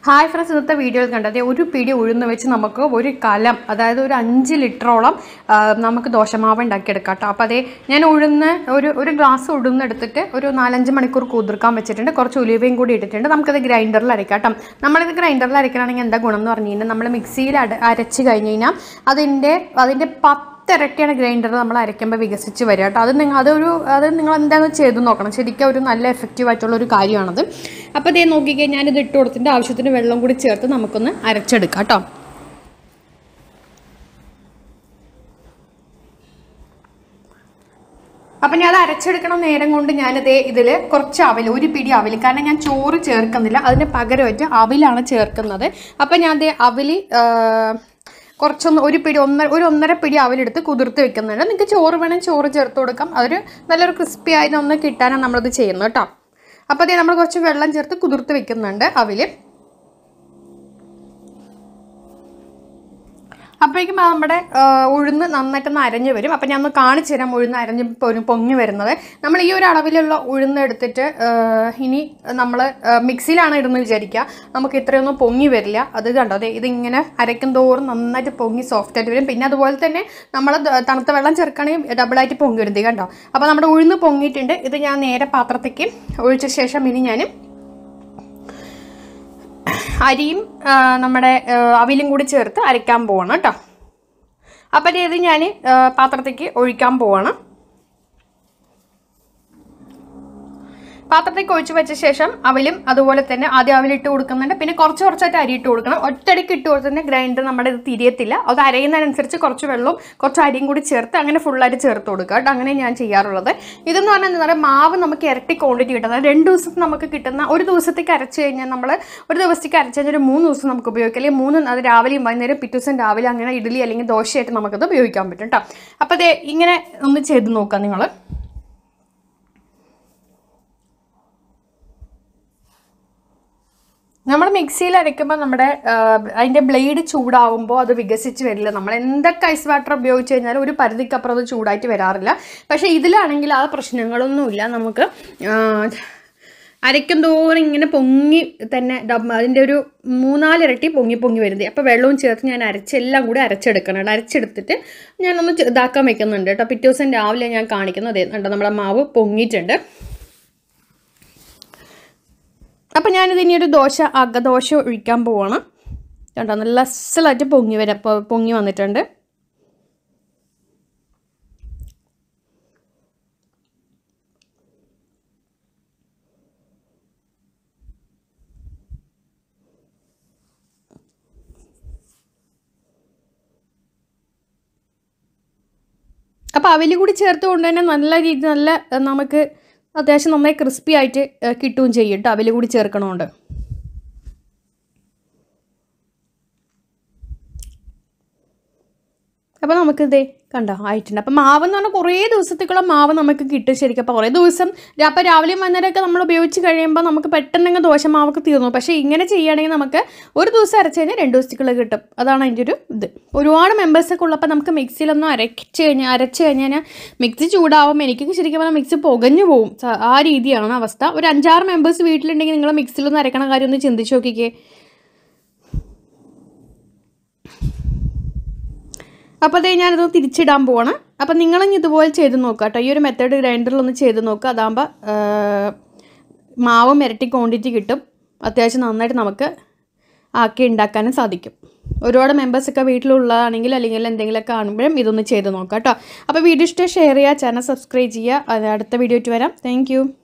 Hi friends, ഇന്നത്തെ വീഡിയോയിൽ കണ്ടത് ഒരു പിടി ഉഴുന്ന് വെച്ച് നമുക്ക് ഒരു കലം, അതായത് ഒരു 5 ലിറ്ററോളം നമുക്ക് ദോശമാവ് ഉണ്ടാക്കിയെടുക്കാം കേട്ടോ. അപ്പോൾ അതേ ഞാൻ ഉഴുന്ന് ഒരു ഗ്ലാസ് ഉഴുന്നെടുത്തിട്ട് ഒരു 4-5 മണിക്കൂർ കുതിർക്കാൻ വെച്ചിട്ടുണ്ട്. കുറച്ച് ഉലുവയും കൂടി ഇട്ടിട്ടുണ്ട്. നമുക്കത് ഗ്രൈൻഡറിൽ അരക്കാം കേട്ടോ. നമ്മളിത് ഗ്രൈൻഡറിൽ അരയ്ക്കണമെങ്കിൽ എന്താ ഗുണം എന്ന് പറഞ്ഞു കഴിഞ്ഞാൽ, നമ്മൾ മിക്സിയിൽ അരച്ച് കഴിഞ്ഞ് കഴിഞ്ഞാൽ അതിൻ്റെ 10 ഇരട്ടിയാണ് ഗ്രൈൻഡർ നമ്മൾ അരയ്ക്കുമ്പോൾ വികസിച്ച് വരിക കേട്ടോ. അത് നിങ്ങൾ എന്താണെന്ന് ചെയ്ത് നോക്കണം. ശരിക്കും ഒരു നല്ല എഫക്റ്റീവ് ആയിട്ടുള്ളൊരു കാര്യമാണത്. അപ്പോൾ അതേ നോക്കിക്കഴിഞ്ഞാൽ ഞാനിത് ഇട്ട് കൊടുത്തിട്ട് ആവശ്യത്തിന് വെള്ളം കൂടി ചേർത്ത് നമുക്കൊന്ന് അരച്ചെടുക്കാം കേട്ടോ. അപ്പം ഞാൻ അത് അരച്ചെടുക്കണം നേരം കൊണ്ട് ഇതിൽ കുറച്ച് അവൽ, ഒരു പിടി അവൽ, കാരണം ഞാൻ ചോറ് ചേർക്കുന്നില്ല, അതിന് പകരമായിട്ട് അവിലാണ് ചേർക്കുന്നത്. അപ്പം ഞാൻ അവൽ ഒരു 1.5 പിടി അവലെടുത്ത് കുതിർത്ത് വെക്കുന്നുണ്ട്. നിങ്ങൾക്ക് ചോറ് വേണമെങ്കിൽ ചോറ് ചേർത്ത് കൊടുക്കാം. അതൊരു നല്ലൊരു ക്രിസ്പി ആയതൊന്ന് കിട്ടാനാണ് നമ്മളത് ചെയ്യുന്നത് കേട്ടോ. അപ്പോൾ അതേ നമ്മൾ കുറച്ച് വെള്ളം ചേർത്ത് കുതിർത്ത് വെക്കുന്നുണ്ട് അവൽ. അപ്പോഴേക്കും നമ്മുടെ ഉഴുന്ന് നന്നായിട്ടൊന്ന് അരഞ്ഞ് വരും. അപ്പോൾ ഞാൻ ഒന്ന് കാണിച്ചു തരാം ഉഴുന്ന് അരഞ്ഞ് പൊങ്ങി വരുന്നത്. നമ്മൾ ഈ ഒരു അളവിലുള്ള ഉഴുന്ന് എടുത്തിട്ട് ഇനി നമ്മൾ മിക്സിയിലാണ് ഇടുന്നത് വിചാരിക്കുക, നമുക്ക് ഇത്രയൊന്നും പൊങ്ങി വരില്ല. അത് കണ്ടോ, അതെ ഇതിങ്ങനെ അരയ്ക്കും തോറും നന്നായിട്ട് പൊങ്ങി സോഫ്റ്റായിട്ട് വരും. പിന്നെ അതുപോലെ തന്നെ നമ്മൾ തണുത്ത വെള്ളം ചേർക്കുകയാണെങ്കിൽ ഡബിളായിട്ട് പൊങ്ങി വരും. കണ്ടോ, അപ്പോൾ നമ്മുടെ ഉഴുന്ന് പൊങ്ങിയിട്ടുണ്ട്. ഇത് ഞാൻ നേരെ പാത്രത്തേക്ക് ഒഴിച്ച ശേഷം ഇനി ഞാൻ അരിയും നമ്മുടെ അവിലും കൂടി ചേർത്ത് അരയ്ക്കാൻ പോവാണ് കേട്ടോ. അപ്പം ഇത് ഞാൻ പാത്രത്തേക്ക് ഒഴിക്കാൻ പോവാണ്. പാത്രത്തേക്ക് ഒഴിച്ച് വെച്ച ശേഷം അവലും അതുപോലെ തന്നെ ആദ്യം അവലിട്ട് കൊടുക്കുന്നുണ്ട്. പിന്നെ കുറച്ചായിട്ട് അരി ഇട്ട് കൊടുക്കണം. ഒറ്റയടിക്ക് ഇട്ട് കൊടുത്തന്നെ ഗ്രൈൻഡർ നമ്മുടെ ഇത് തിരിയത്തില്ല. അത് അരയുന്നതിനനുസരിച്ച് കുറച്ച് വെള്ളവും കുറച്ച് അരിയും കൂടി ചേർത്ത് അങ്ങനെ ഫുള്ളായിട്ട് ചേർത്ത് കൊടുക്കുക കേട്ടോ. അങ്ങനെ ഞാൻ ചെയ്യാറുള്ളത്. ഇതെന്ന് പറഞ്ഞാൽ എന്താ പറയുക, മാവ് നമുക്ക് ഇരട്ടി ക്വാണ്ടിറ്റി കിട്ടുന്നത്. 2 ദിവസത്തിൽ നമുക്ക് കിട്ടുന്ന, ഒരു ദിവസത്തേക്ക് അരച്ച് കഴിഞ്ഞാൽ നമ്മൾ ഒരു ദിവസത്തേക്ക് അരച്ച് കഴിഞ്ഞാൽ ഒരു 3 ദിവസം നമുക്ക് ഉപയോഗിക്കാം. അല്ലെങ്കിൽ അത് രാവിലെയും വൈകുന്നേരം പിറ്റേ ദിവസം രാവിലെ അങ്ങനെ ഇഡ്ഡലി അല്ലെങ്കിൽ ദോശയായിട്ട് നമുക്കത് ഉപയോഗിക്കാൻ പറ്റും കേട്ടോ. അപ്പോൾ അത് ഇങ്ങനെ ഒന്ന് ചെയ്ത് നോക്കാം നിങ്ങൾ. നമ്മൾ മിക്സിയിൽ അരയ്ക്കുമ്പോൾ അതിൻ്റെ ബ്ലേഡ് ചൂടാവുമ്പോൾ അത് വികസിച്ച് വരില്ല. നമ്മൾ എന്തൊക്കെ ഐസ് വാട്ടർ ഉപയോഗിച്ച് കഴിഞ്ഞാലും ഒരു പരിധിക്കപ്പുറം അത് ചൂടായിട്ട് വരാറില്ല. പക്ഷേ ഇതിലാണെങ്കിൽ ആ പ്രശ്നങ്ങളൊന്നുമില്ല. നമുക്ക് അരയ്ക്കും തോറും ഇങ്ങനെ പൊങ്ങി തന്നെ അതിൻ്റെ ഒരു 3-4 ഇരട്ടി പൊങ്ങി വരുന്നത്. അപ്പോൾ വെള്ളവും ചേർത്ത് ഞാൻ എല്ലാം കൂടി അരച്ചെടുക്കണം. അരച്ചെടുത്തിട്ട് ഞാനൊന്ന് ഇതാക്കാൻ വെക്കുന്നുണ്ട് കേട്ടോ. പിറ്റേ ദിവസം രാവിലെ ഞാൻ കാണിക്കുന്നത് കണ്ടോ, നമ്മുടെ മാവ് പൊങ്ങിയിട്ടുണ്ട്. അപ്പം ഞാനിത് ഇനി ഒരു ദോശ ഒഴിക്കാൻ പോവാണ് കേട്ടോ. നല്ല അസലായിട്ട് പൊങ്ങി വന്നിട്ടുണ്ട്. അപ്പോൾ അവല് കൂടി ചേർത്തുകൊണ്ട് തന്നെ നല്ല നമുക്ക് അത്യാവശ്യം നന്നായി ക്രിസ്പി ആയിട്ട് കിട്ടുകയും ചെയ്യും കേട്ടോ, അവല് കൂടി ചേർക്കണോണ്ട്. അപ്പോൾ നമുക്കിതേ കണ്ടോ ആയിട്ടുണ്ട്. അപ്പം മാവ് എന്ന് പറഞ്ഞാൽ കുറേ ദിവസത്തേക്കുള്ള മാവ് നമുക്ക് കിട്ടും ശരിക്കും. അപ്പോൾ കുറേ ദിവസം അപ്പോൾ രാവിലെയും വൈകുന്നേരമൊക്കെ നമ്മൾ ഉപയോഗിച്ച് കഴിയുമ്പോൾ നമുക്ക് പെട്ടെന്ന് ദോശമാവൊക്കെ തീർന്നു. പക്ഷേ ഇങ്ങനെ ചെയ്യുകയാണെങ്കിൽ നമുക്ക് ഒരു ദിവസം അരച്ച് കഴിഞ്ഞാൽ 2 ദിവസത്തേക്കുള്ള കിട്ടും. അതാണ് അതിൻ്റെ ഒരു ഇത്. ഒരുപാട് മെമ്പേഴ്സൊക്കെ ഉള്ളപ്പോൾ നമുക്ക് മിക്സിയിലൊന്നും അരച്ച് കഴിഞ്ഞാൽ മിക്സി ചൂടാവും. എനിക്കൊക്കെ ശരിക്കും പറഞ്ഞാൽ മിക്സി പുകഞ്ഞു പോവും. ആ രീതിയാണ് അവസ്ഥ. ഒരു 5-6 മെമ്പേഴ്സ് വീട്ടിലുണ്ടെങ്കിൽ നിങ്ങൾ മിക്സിയിലൊന്നും അരക്കണ കാര്യം ഒന്ന് ചിന്തിച്ച് നോക്കിക്കേ. അപ്പോൾ അതേ ഞാനിത് തിരിച്ചിടാൻ പോവാണ്. അപ്പം നിങ്ങളിനി ഇതുപോലെ ചെയ്ത് നോക്കുക കേട്ടോ. ഈ ഒരു മെത്തേഡ് ഗ്രൈൻഡറിലൊന്ന് ചെയ്ത് നോക്കുക. അതാകുമ്പോൾ മാവും ഇരട്ടി ക്വാണ്ടിറ്റി കിട്ടും. അത്യാവശ്യം നന്നായിട്ട് നമുക്ക് ആക്കി ഉണ്ടാക്കാനും സാധിക്കും. ഒരുപാട് മെമ്പേഴ്സൊക്കെ വീട്ടിലുള്ളതാണെങ്കിൽ അല്ലെങ്കിൽ എന്തെങ്കിലുമൊക്കെ കാണുമ്പോഴും ഇതൊന്ന് ചെയ്ത് നോക്കാം കേട്ടോ. അപ്പോൾ വീഡിയോ ഇഷ്ടം ഷെയർ ചെയ്യുക, ചാനൽ സബ്സ്ക്രൈബ് ചെയ്യുക. അടുത്ത വീഡിയോ ആയിട്ട് വരാം. താങ്ക്